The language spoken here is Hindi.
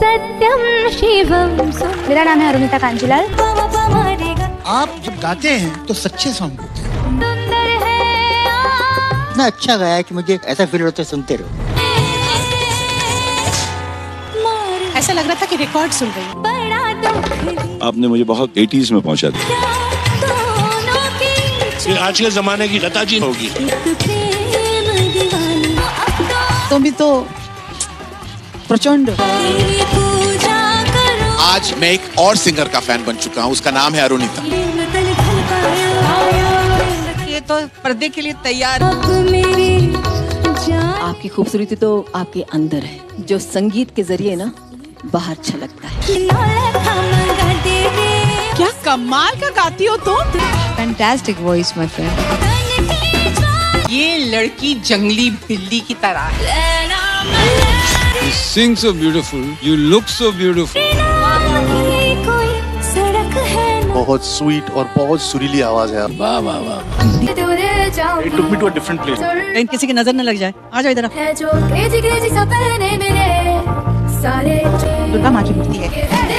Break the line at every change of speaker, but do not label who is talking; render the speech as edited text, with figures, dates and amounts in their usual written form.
सत्यम शिवम। मेरा नाम है अरुणिता कांजीलाल।
आप जब गाते हैं तो सच्चे सॉन्ग होते हैं।
इतना अच्छा गाया है कि मुझे ऐसा फील होता है सुनते रहो।
ऐसा लग रहा था कि रिकॉर्ड सुन रही।
आपने मुझे बहुत 80s में पहुंचा दिया।
ये आज के जमाने की लता जी होगी।
तुम भी तो प्रचंड।
आज मैं एक और सिंगर का फैन बन चुका हूँ, उसका नाम है अरुणिता।
ये तो पर्दे के लिए तैयार। आपकी खूबसूरती तो आपके अंदर है, जो संगीत के जरिए ना बाहर छलकता है। क्या कमाल का गाती हो तुम।
Fantastic voice my friend.
ये लड़की जंगली बिल्ली की तरह है।
You sing so beautiful, you look so beautiful.
बहुत स्वीट और बहुत सुरीली आवाज है। वाह वाह वाह। It took me to a different place.
कहीं किसी की नजर न लग जाए। आ जाओ इधर।
दुर्गा माँ की मूर्ति है।